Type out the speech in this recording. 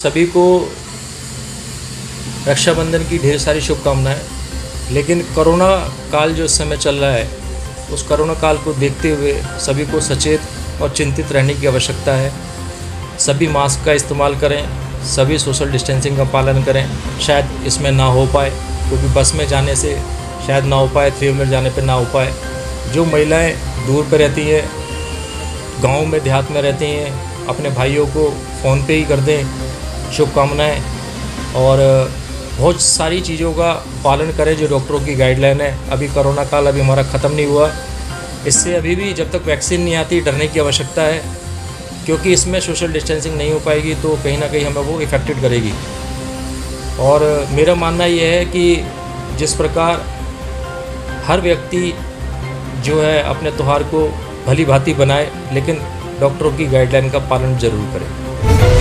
सभी को रक्षाबंधन की ढेर सारी शुभकामनाएं। लेकिन कोरोना काल जो इस समय चल रहा है, उस कोरोना काल को देखते हुए सभी को सचेत और चिंतित रहने की आवश्यकता है। सभी मास्क का इस्तेमाल करें, सभी सोशल डिस्टेंसिंग का पालन करें। शायद इसमें ना हो पाए क्योंकि बस में जाने से शायद ना हो पाए, 3 व्हीलर जाने पे ना हो पाए। जो महिलाएं दूर पर रहती हैं, गांव में देहात में रहती हैं, अपने भाइयों को फ़ोन पे ही कर दें शुभकामनाएं। और बहुत सारी चीज़ों का पालन करें जो डॉक्टरों की गाइडलाइन है। अभी कोरोना काल अभी हमारा ख़त्म नहीं हुआ, इससे अभी भी जब तक वैक्सीन नहीं आती डरने की आवश्यकता है, क्योंकि इसमें सोशल डिस्टेंसिंग नहीं हो पाएगी तो कहीं ना कहीं हमें वो इफ़ेक्टेड करेगी। और मेरा मानना ये है कि जिस प्रकार हर व्यक्ति जो है अपने त्यौहार को भली भांति बनाए, लेकिन डॉक्टरों की गाइडलाइन का पालन ज़रूर करें।